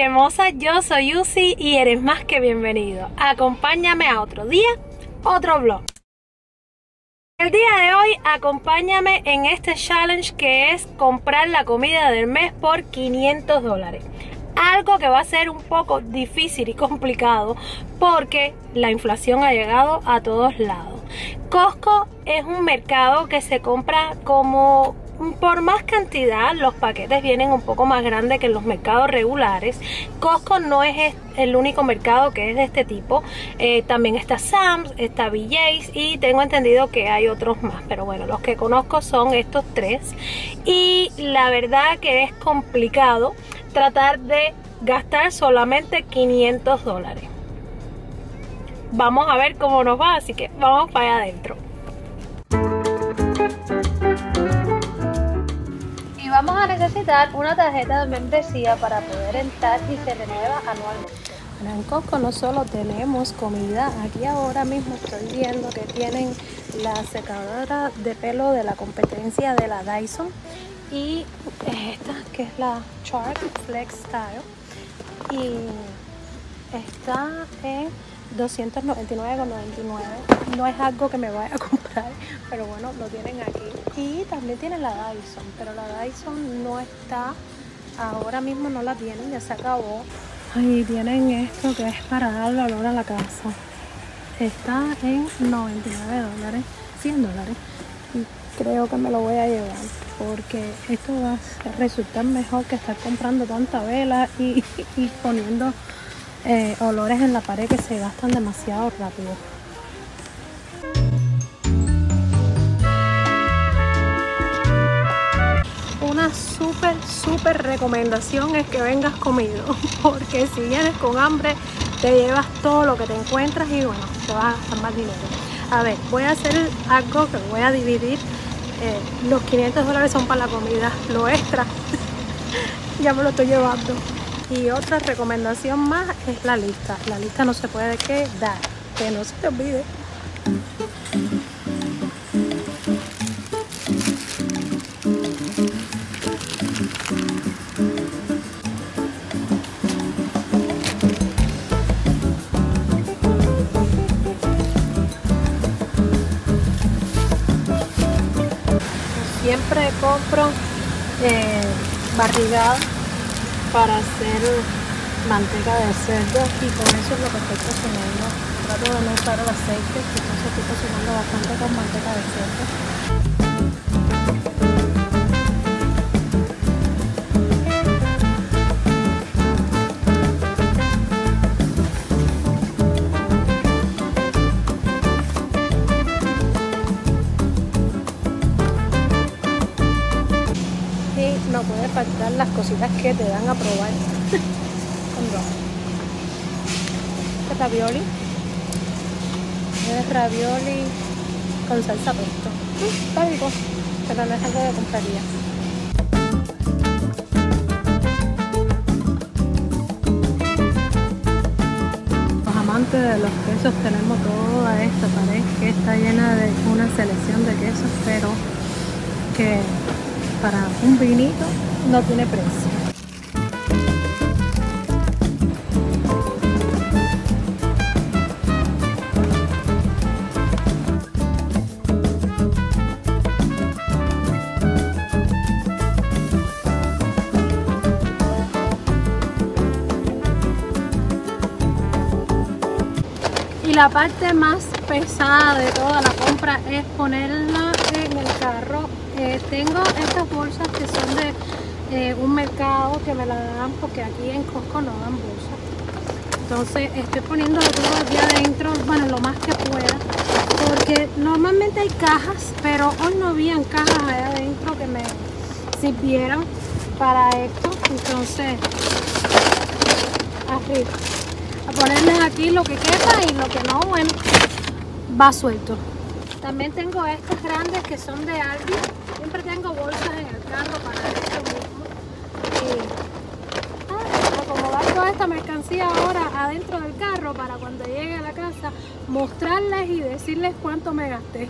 hermosa, yo soy Uzi y eres más que bienvenido. Acompáñame a otro día, otro vlog. El día de hoy acompáñame en este challenge que es comprar la comida del mes por $500. Algo que va a ser un poco difícil y complicado porque la inflación ha llegado a todos lados. Costco es un mercado que se compra como por más cantidad. Los paquetes vienen un poco más grandes que en los mercados regulares. Costco no es el único mercado que es de este tipo. También está Sam's, está BJ's y tengo entendido que hay otros más, pero bueno, los que conozco son estos tres. Y la verdad que es complicado tratar de gastar solamente $500. Vamos a ver cómo nos va, así que vamos para allá adentro. Y vamos a necesitar una tarjeta de membresía para poder entrar y se renueva anualmente. En Costco no solo tenemos comida, aquí ahora mismo estoy viendo que tienen la secadora de pelo de la competencia de la Dyson y esta que es la Shark Flex Style y está en $299,99. No es algo que me vaya a comprar, pero bueno, lo tienen aquí. Y también tienen la Dyson, pero la Dyson no está, ahora mismo no la tienen, ya se acabó. Ahí tienen esto que es para darle olor a la casa. Está en $99, $100. Y creo que me lo voy a llevar porque esto va a resultar mejor que estar comprando tanta vela y poniendo olores en la pared que se gastan demasiado rápido. Una súper recomendación es que vengas comido, porque si vienes con hambre te llevas todo lo que te encuentras y bueno, te vas a gastar más dinero. A ver, voy a hacer algo que voy a dividir. Los $500 son para la comida, lo extra ya me lo estoy llevando. Y otra recomendación más es la lista. La lista no se puede quedar, que no se te olvide. Siempre compro barrigada para hacer manteca de cerdo y con eso es lo que estoy cocinando. Trato de no usar el aceite, entonces estoy cocinando bastante con manteca de cerdo. No puede faltar las cositas que te dan a probar. Este ravioli es ravioli con salsa pesto. Está rico, pero no es algo que compraría. Los amantes de los quesos tenemos toda esta pared que está llena de una selección de quesos, pero que para un vinito no tiene precio. Y la parte más pesada de toda la compra es ponerla en el carro. Tengo estas bolsas que son de un mercado que me la dan porque aquí en Costco no dan bolsas. Entonces estoy poniendo todo aquí adentro, bueno, lo más que pueda, porque normalmente hay cajas, pero hoy no habían cajas allá adentro que me sirvieran para esto. Entonces arriba, a ponerles aquí lo que quepa y lo que no, bueno, va suelto. También tengo estas grandes que son de Aldi. Siempre tengo bolsas en el carro para esto mismo. Y acomodar toda esta mercancía ahora adentro del carro para cuando llegue a la casa mostrarles y decirles cuánto me gasté.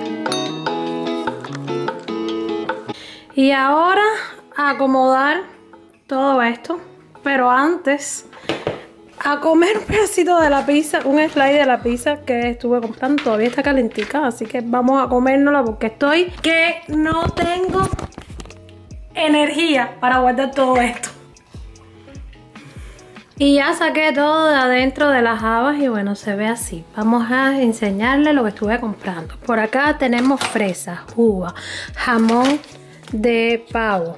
Y ahora a acomodar todo esto. Pero antes, a comer un pedacito de la pizza, un slice de la pizza que estuve comprando. Todavía está calentica, así que vamos a comérnosla porque estoy que no tengo energía para guardar todo esto. Y ya saqué todo de adentro de las habas y bueno, se ve así. Vamos a enseñarles lo que estuve comprando. Por acá tenemos fresas, uva, jamón de pavo,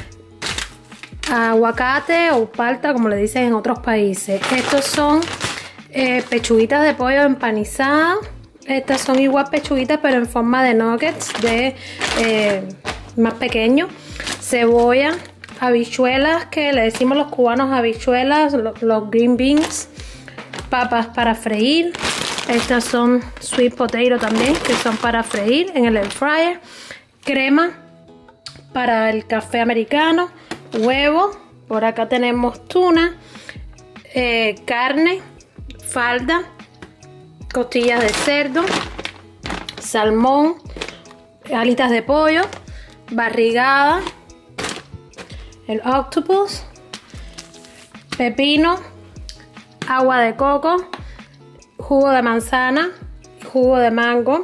aguacate o palta, como le dicen en otros países. Estos son pechuguitas de pollo empanizadas. Estas son igual pechuguitas pero en forma de nuggets de más pequeños. Cebolla, habichuelas, que le decimos los cubanos habichuelas, los green beans, papas para freír. Estas son sweet potato también, que son para freír en el air fryer. Crema para el café americano, huevo. Por acá tenemos tuna, carne, falda, costillas de cerdo, salmón, alitas de pollo, barrigada, el octopus, pepino, agua de coco, jugo de manzana, jugo de mango,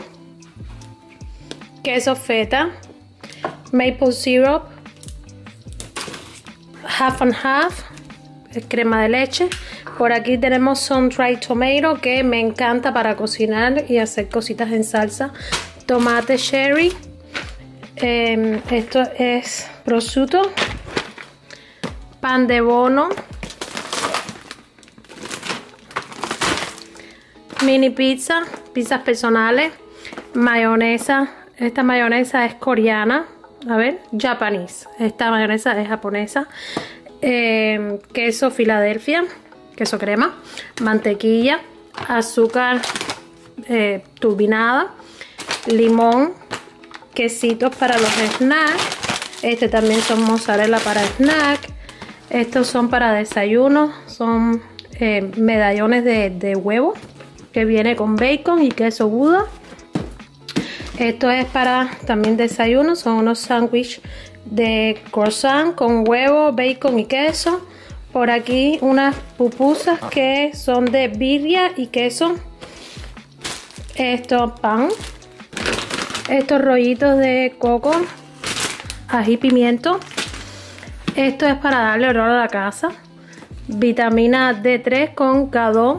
queso feta, maple syrup, half and half, crema de leche. Por aquí tenemos sun-dried tomato, que me encanta para cocinar y hacer cositas en salsa. Tomate cherry. Esto es prosciutto. Pan de bono, mini pizza, pizzas personales, mayonesa. Esta mayonesa es coreana, a ver, japonés. Esta mayonesa es japonesa. Queso Filadelfia, queso crema, mantequilla, azúcar turbinada, limón, quesitos para los snacks. Este también son mozzarella para snack. Estos son para desayuno, son medallones de huevo que viene con bacon y queso Gouda. Esto es para también desayuno, son unos sándwiches de croissant con huevo, bacon y queso. Por aquí unas pupusas que son de birria y queso. Esto pan. Estos rollitos de coco, ají y pimiento. Esto es para darle olor a la casa. Vitamina D3 con K2.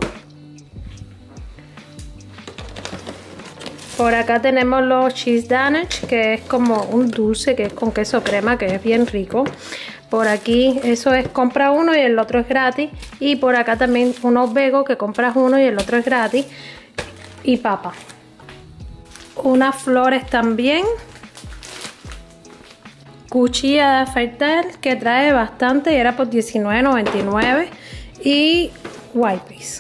Por acá tenemos los cheese Danish, que es como un dulce que es con queso crema, que es bien rico. Por aquí eso es compra uno y el otro es gratis. Y por acá también unos vegos que compras uno y el otro es gratis. Y papa. Unas flores también. Cuchilla de afeitar que trae bastante y era por $19.99. Y wipes.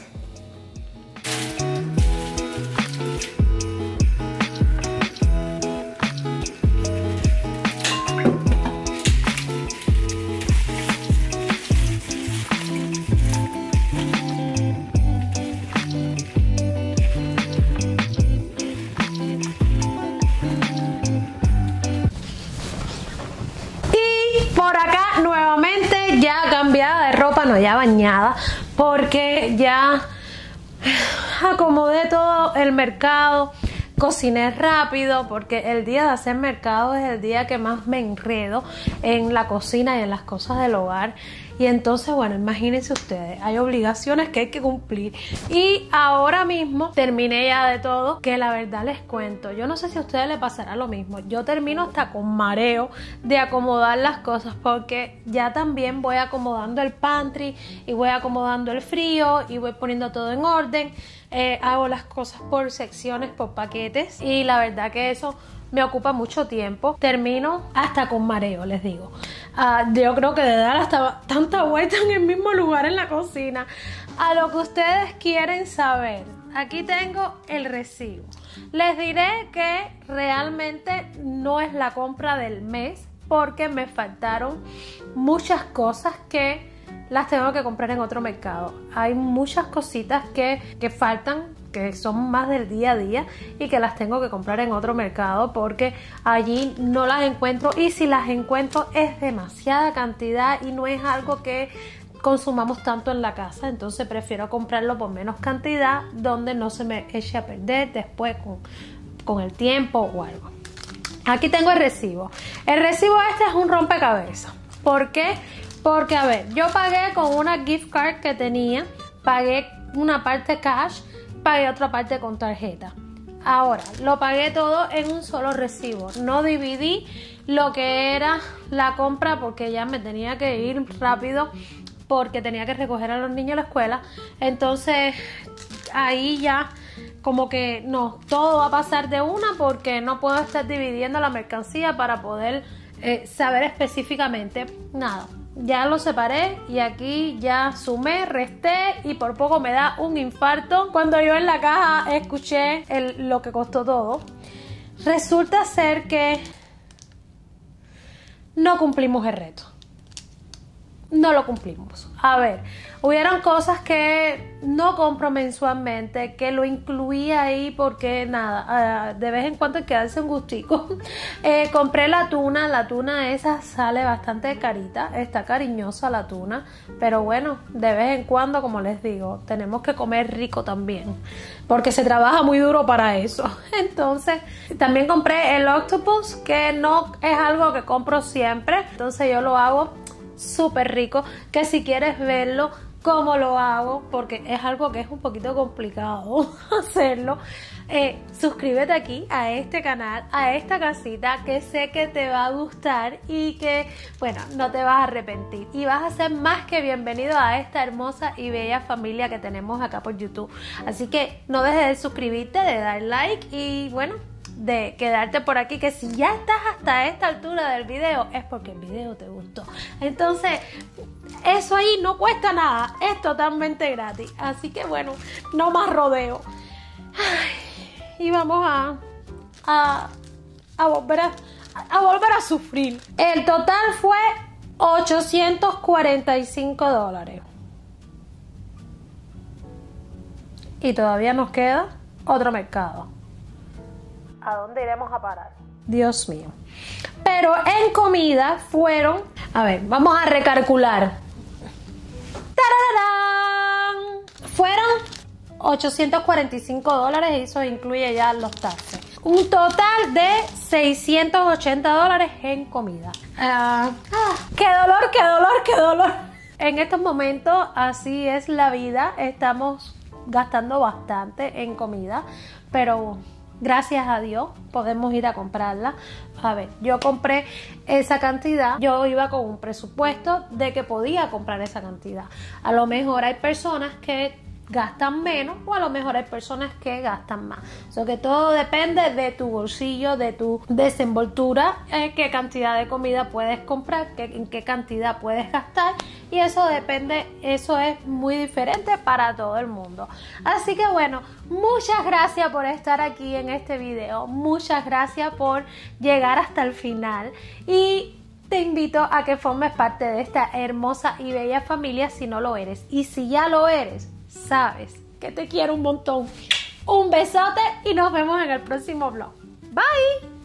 Por acá nuevamente ya cambiada de ropa, no, ya bañada, porque ya acomodé todo el mercado, cociné rápido, porque el día de hacer mercado es el día que más me enredo en la cocina y en las cosas del hogar. Y entonces, bueno, imagínense ustedes, hay obligaciones que hay que cumplir. Y ahora mismo terminé ya de todo, que la verdad les cuento, yo no sé si a ustedes les pasará lo mismo. Yo termino hasta con mareo de acomodar las cosas, porque ya también voy acomodando el pantry y voy acomodando el frío y voy poniendo todo en orden. Hago las cosas por secciones, por paquetes, y la verdad que eso me ocupa mucho tiempo. Termino hasta con mareo, les digo. Yo creo que de dar hasta tanta vuelta en el mismo lugar en la cocina. A lo que ustedes quieren saber, aquí tengo el recibo. Les diré que realmente no es la compra del mes, porque me faltaron muchas cosas que las tengo que comprar en otro mercado. Hay muchas cositas que faltan, que son más del día a día y que las tengo que comprar en otro mercado porque allí no las encuentro, y si las encuentro es demasiada cantidad y no es algo que consumamos tanto en la casa, entonces prefiero comprarlo por menos cantidad donde no se me eche a perder después con el tiempo o algo. Aquí tengo el recibo. El recibo este es un rompecabezas. ¿Por qué? Porque a ver, yo pagué con una gift card que tenía, pagué una parte cash, pagué otra parte con tarjeta. Ahora, lo pagué todo en un solo recibo. No dividí lo que era la compra porque ya me tenía que ir rápido porque tenía que recoger a los niños a la escuela. Entonces, ahí ya como que no, todo va a pasar de una porque no puedo estar dividiendo la mercancía para poder saber específicamente nada. Ya lo separé y aquí ya sumé, resté y por poco me da un infarto cuando yo en la caja escuché lo que costó todo. Resulta ser que no cumplimos el reto. No lo cumplimos. A ver, hubieron cosas que no compro mensualmente, que lo incluía ahí porque nada, de vez en cuando hay que darse un gustico. Compré la tuna esa sale bastante carita, está cariñosa la tuna, pero bueno, de vez en cuando, como les digo, tenemos que comer rico también, porque se trabaja muy duro para eso. Entonces, también compré el octopus, que no es algo que compro siempre, entonces yo lo hago súper rico, que si quieres verlo cómo lo hago, porque es algo que es un poquito complicado hacerlo, suscríbete aquí a este canal, a esta casita, que sé que te va a gustar y que, bueno, no te vas a arrepentir y vas a ser más que bienvenido a esta hermosa y bella familia que tenemos acá por YouTube. Así que no dejes de suscribirte, de dar like y bueno, de quedarte por aquí, que si ya estás hasta esta altura del video es porque el video te gustó. Entonces eso ahí no cuesta nada, es totalmente gratis, así que bueno, no más rodeo. Y vamos a volver a sufrir. El total fue $845 y todavía nos queda otro mercado. ¿A dónde iremos a parar? Dios mío. Pero en comida fueron... A ver, vamos a recalcular. ¡Tararán! Fueron $845 y eso incluye ya los taxes. Un total de $680 en comida. ¡Qué dolor, qué dolor, qué dolor! En estos momentos así es la vida. Estamos gastando bastante en comida, pero gracias a Dios podemos ir a comprarla. A ver, yo compré esa cantidad, yo iba con un presupuesto de que podía comprar esa cantidad. A lo mejor hay personas que gastan menos o a lo mejor hay personas que gastan más. Que todo depende de tu bolsillo, de tu desenvoltura, qué cantidad de comida puedes comprar, en qué cantidad puedes gastar, y eso depende, eso es muy diferente para todo el mundo. Así que bueno, muchas gracias por estar aquí en este video, muchas gracias por llegar hasta el final y te invito a que formes parte de esta hermosa y bella familia si no lo eres, y si ya lo eres, sabes que te quiero un montón. Un besote y nos vemos en el próximo vlog. Bye.